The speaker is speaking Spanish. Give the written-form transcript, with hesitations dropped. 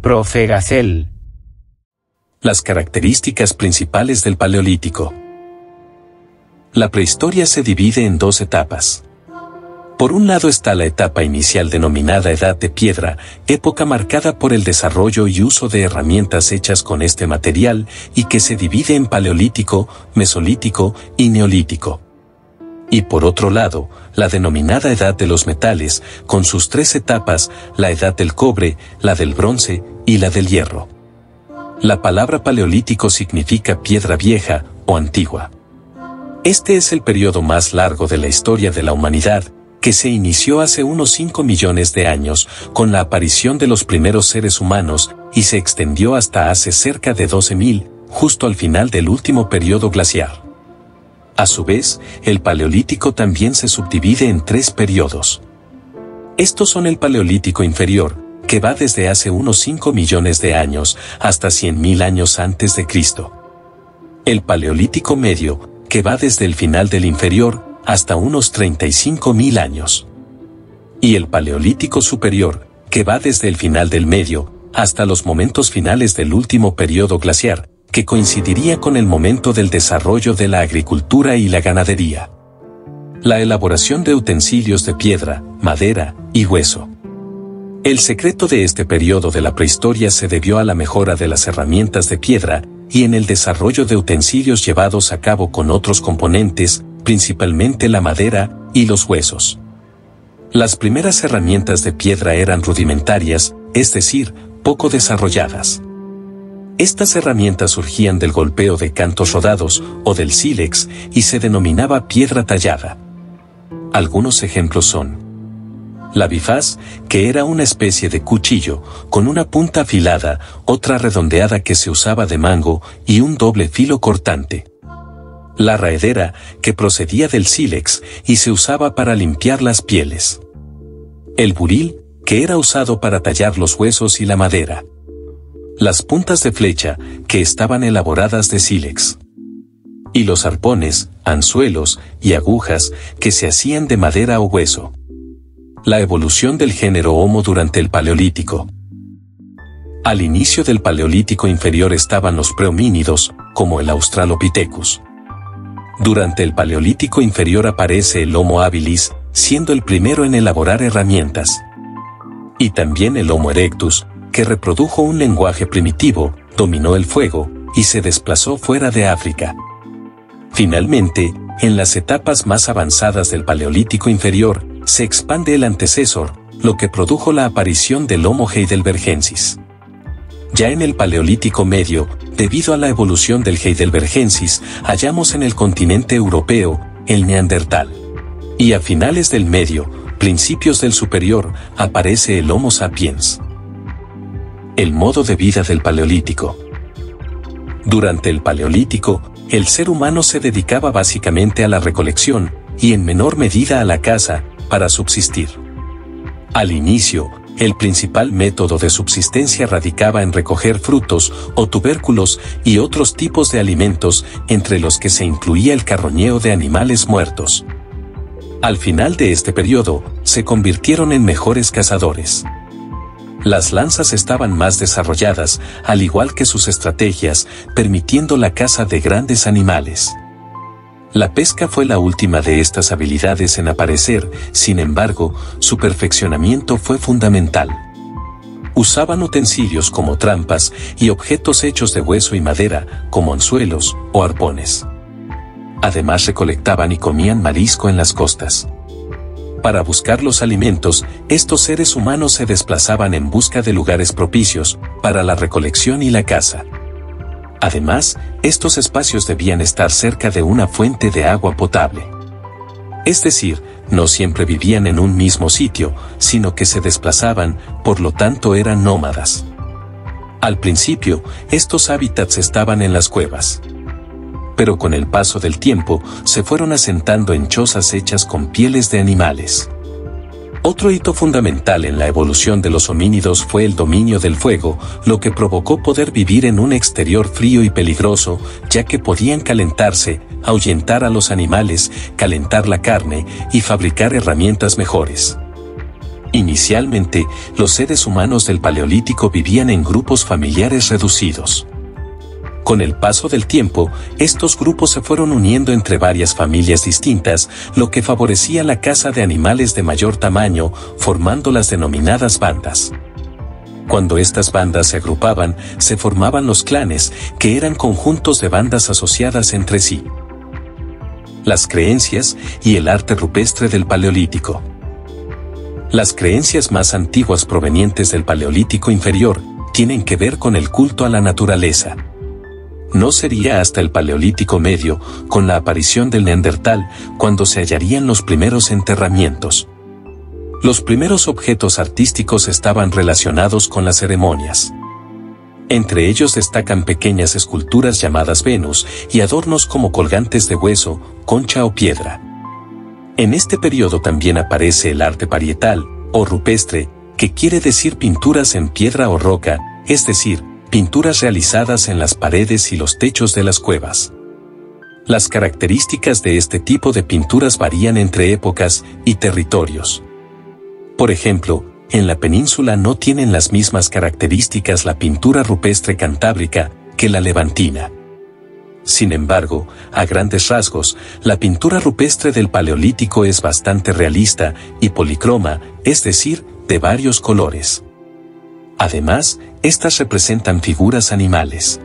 Profe Gacel. Las características principales del Paleolítico. La prehistoria se divide en dos etapas. Por un lado está la etapa inicial denominada Edad de Piedra, época marcada por el desarrollo y uso de herramientas hechas con este material y que se divide en Paleolítico, Mesolítico y Neolítico. Y por otro lado, la denominada Edad de los Metales, con sus tres etapas, la Edad del Cobre, la del Bronce y la del Hierro. La palabra Paleolítico significa piedra vieja o antigua. Este es el periodo más largo de la historia de la humanidad, que se inició hace unos 5 millones de años, con la aparición de los primeros seres humanos, y se extendió hasta hace cerca de 12.000, justo al final del último periodo glaciar. A su vez, el Paleolítico también se subdivide en tres periodos. Estos son el Paleolítico inferior, que va desde hace unos 5 millones de años hasta 100.000 años antes de Cristo. El Paleolítico medio, que va desde el final del inferior hasta unos 35.000 años. Y el Paleolítico superior, que va desde el final del medio hasta los momentos finales del último periodo glaciar, que coincidiría con el momento del desarrollo de la agricultura y la ganadería. La elaboración de utensilios de piedra, madera y hueso. El secreto de este periodo de la prehistoria se debió a la mejora de las herramientas de piedra y en el desarrollo de utensilios llevados a cabo con otros componentes, principalmente la madera y los huesos. Las primeras herramientas de piedra eran rudimentarias, es decir, poco desarrolladas. Estas herramientas surgían del golpeo de cantos rodados o del sílex y se denominaba piedra tallada. Algunos ejemplos son la bifaz, que era una especie de cuchillo, con una punta afilada, otra redondeada que se usaba de mango y un doble filo cortante. La raedera, que procedía del sílex y se usaba para limpiar las pieles. El buril, que era usado para tallar los huesos y la madera. Las puntas de flecha, que estaban elaboradas de sílex. Y los arpones, anzuelos y agujas, que se hacían de madera o hueso. La evolución del género Homo durante el Paleolítico. Al inicio del Paleolítico inferior estaban los prehomínidos, como el Australopithecus. Durante el Paleolítico inferior aparece el Homo habilis, siendo el primero en elaborar herramientas. Y también el Homo erectus, que reprodujo un lenguaje primitivo, dominó el fuego, y se desplazó fuera de África. Finalmente, en las etapas más avanzadas del Paleolítico inferior, se expande el antecesor, lo que produjo la aparición del Homo heidelbergensis. Ya en el Paleolítico medio, debido a la evolución del heidelbergensis, hallamos en el continente europeo, el Neandertal. Y a finales del medio, principios del superior, aparece el Homo sapiens. El modo de vida del Paleolítico. Durante el Paleolítico, el ser humano se dedicaba básicamente a la recolección, y en menor medida a la caza, para subsistir. Al inicio, el principal método de subsistencia radicaba en recoger frutos o tubérculos y otros tipos de alimentos, entre los que se incluía el carroñeo de animales muertos. Al final de este periodo, se convirtieron en mejores cazadores. Las lanzas estaban más desarrolladas, al igual que sus estrategias, permitiendo la caza de grandes animales. La pesca fue la última de estas habilidades en aparecer, sin embargo, su perfeccionamiento fue fundamental. Usaban utensilios como trampas y objetos hechos de hueso y madera, como anzuelos o arpones. Además recolectaban y comían marisco en las costas. Para buscar los alimentos, estos seres humanos se desplazaban en busca de lugares propicios para la recolección y la caza. Además, estos espacios debían estar cerca de una fuente de agua potable. Es decir, no siempre vivían en un mismo sitio, sino que se desplazaban, por lo tanto eran nómadas. Al principio, estos hábitats estaban en las cuevas. Pero con el paso del tiempo, se fueron asentando en chozas hechas con pieles de animales. Otro hito fundamental en la evolución de los homínidos fue el dominio del fuego, lo que provocó poder vivir en un exterior frío y peligroso, ya que podían calentarse, ahuyentar a los animales, calentar la carne y fabricar herramientas mejores. Inicialmente, los seres humanos del Paleolítico vivían en grupos familiares reducidos. Con el paso del tiempo, estos grupos se fueron uniendo entre varias familias distintas, lo que favorecía la caza de animales de mayor tamaño, formando las denominadas bandas. Cuando estas bandas se agrupaban, se formaban los clanes, que eran conjuntos de bandas asociadas entre sí. Las creencias y el arte rupestre del Paleolítico. Las creencias más antiguas provenientes del Paleolítico inferior tienen que ver con el culto a la naturaleza. No sería hasta el Paleolítico medio, con la aparición del Neandertal, cuando se hallarían los primeros enterramientos. Los primeros objetos artísticos estaban relacionados con las ceremonias. Entre ellos destacan pequeñas esculturas llamadas Venus y adornos como colgantes de hueso, concha o piedra. En este periodo también aparece el arte parietal, o rupestre, que quiere decir pinturas en piedra o roca, es decir, pinturas realizadas en las paredes y los techos de las cuevas. Las características de este tipo de pinturas varían entre épocas y territorios. Por ejemplo, en la península no tienen las mismas características la pintura rupestre cantábrica que la levantina. Sin embargo, a grandes rasgos, la pintura rupestre del Paleolítico es bastante realista y policroma, es decir, de varios colores. Además, estas representan figuras animales.